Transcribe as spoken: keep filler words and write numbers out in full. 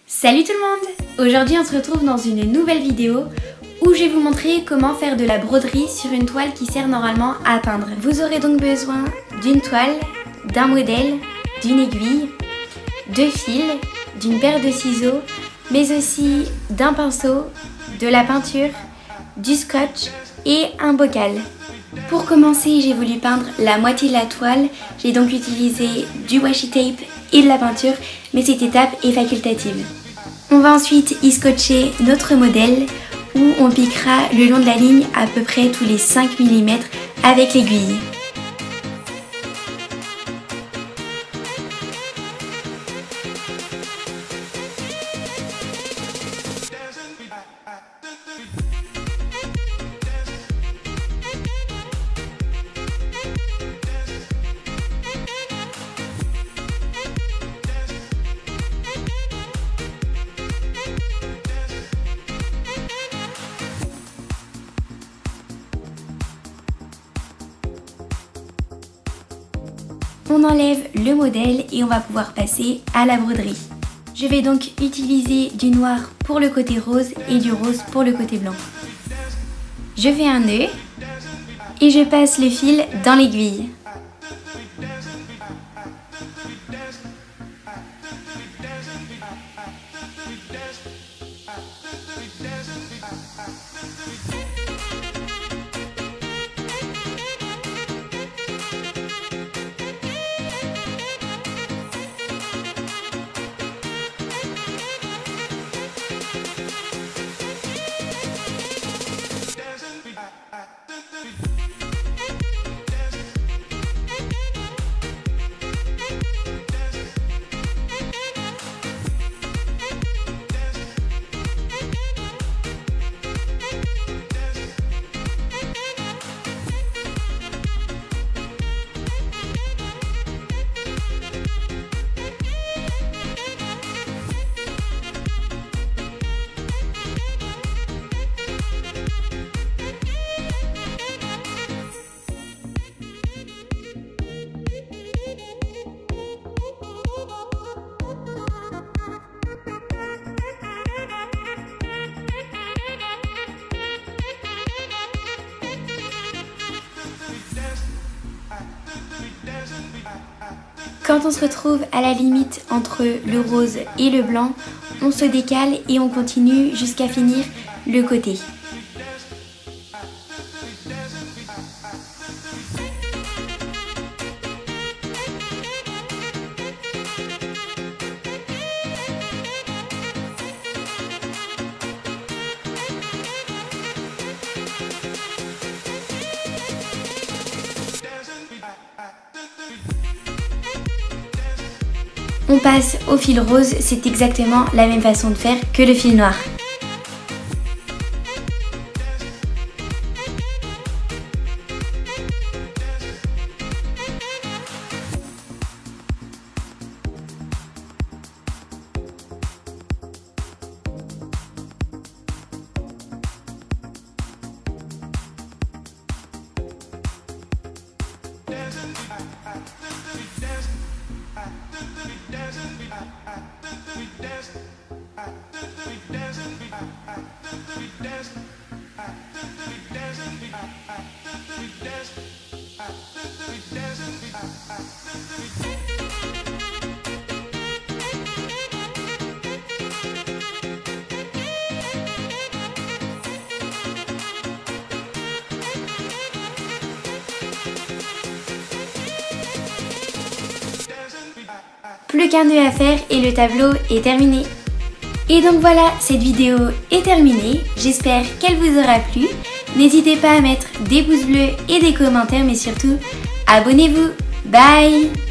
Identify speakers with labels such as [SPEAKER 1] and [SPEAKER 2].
[SPEAKER 1] Salut tout le monde! Aujourd'hui on se retrouve dans une nouvelle vidéo où je vais vous montrer comment faire de la broderie sur une toile qui sert normalement à peindre. Vous aurez donc besoin d'une toile, d'un modèle, d'une aiguille, de fils, d'une paire de ciseaux, mais aussi d'un pinceau, de la peinture, du scotch et un bocal. Pour commencer, j'ai voulu peindre la moitié de la toile, j'ai donc utilisé du washi tape et de la peinture, mais cette étape est facultative. On va ensuite y scotcher notre modèle où on piquera le long de la ligne à peu près tous les cinq millimètres avec l'aiguille. On enlève le modèle et on va pouvoir passer à la broderie. Je vais donc utiliser du noir pour le côté rose et du rose pour le côté blanc. Je fais un nœud et je passe le fil dans l'aiguille. Quand on se retrouve à la limite entre le rose et le blanc, on se décale et on continue jusqu'à finir le côté. On passe au fil rose, c'est exactement la même façon de faire que le fil noir. Plus qu'un nœud à faire et le tableau est terminé. Et donc voilà, cette vidéo est terminée. J'espère qu'elle vous aura plu. N'hésitez pas à mettre des pouces bleus et des commentaires, mais surtout, abonnez-vous. Bye!